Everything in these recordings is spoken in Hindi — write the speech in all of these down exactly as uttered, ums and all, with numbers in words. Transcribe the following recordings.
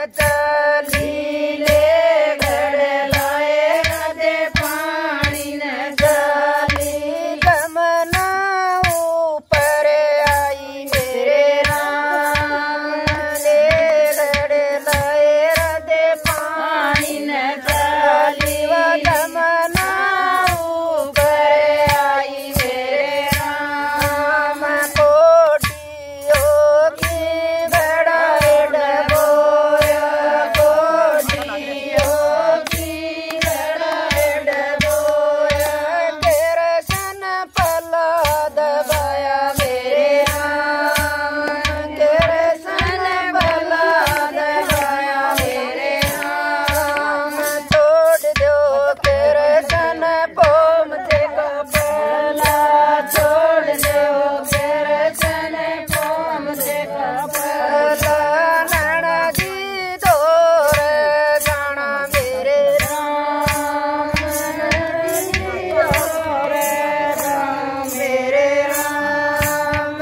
चली ले घड़ लाए दे पानी न चली जमना ऊपर आई मेरे राम ले घड़ लाए दे पानी न चली जमना ऊपर आई मेरे राम कोटियों की घड़ा डबोया कोटियों की घड़ा डबोया केरसन पला दबाया मेरे राम केरसन पला दबाया मेरे राम छोड़ दो केरसन पोम से कपला छोड़ दो केरसन पोम से कपला नाना जी दूर जाना मेरे राम दूर जाना मेरे राम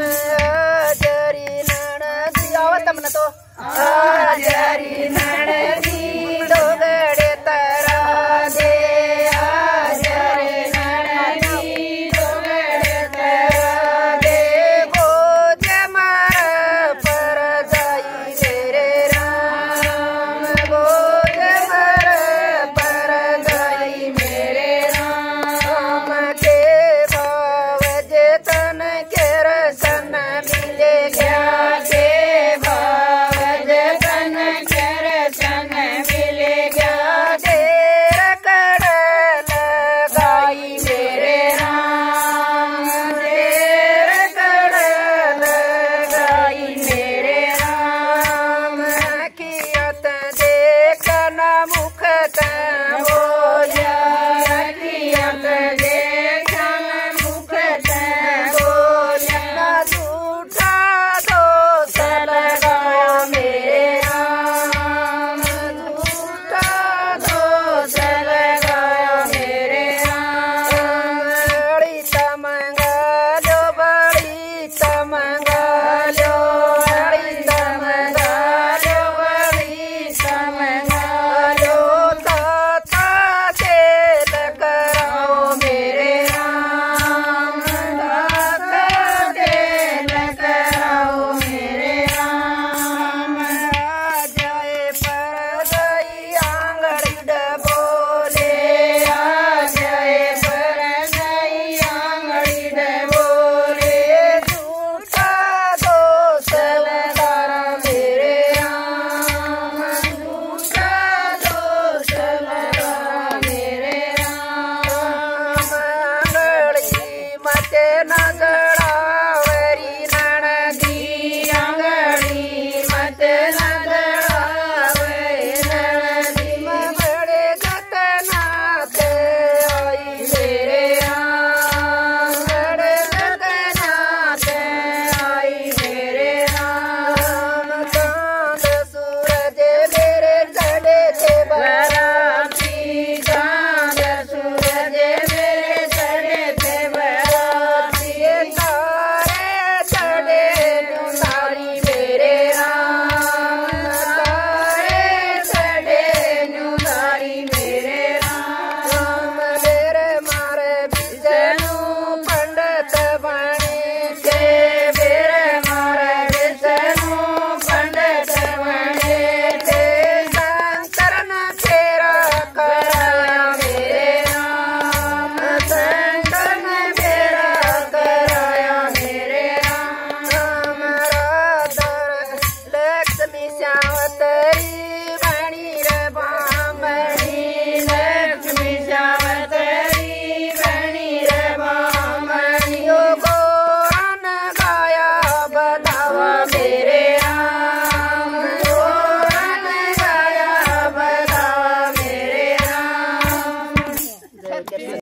जरी नाना जी आओ तमने तो जरी नाना जी डोगड़े तरा दे जरी नाना जी डोगड़े तरा दे बोझ मार पर जाई मेरे राम बोझ मार पर जाई मेरे राम के भाव जतन केरसन मिले गया के भाव जतन केरसन मिले गया देर कड़ लगाई मेरे राम देर कड़ लगाई मेरे राम कियत देखन मुख बोलिया कियत देखन मुख बोलिया झूठा दोष लगाया मेरे राम झूठा दोष लगाया मेरे राम बड़ी तमंगालो बड़ी तमंगालो बड़ी तमंगालो बड़ी तमंगालो ताता तेल कराओ मेरे राम ताता तेल कराओ मेरे राम आ जाए परदाई आंगड़ी डबोले आ जाए परदाई आंगड़ी डबोले झूठा दोष लगाया मेरे राम झूठा दोष लगाया मेरे राम आंगड़ी मते नजड़ावरी ननदी आंगड़ी मते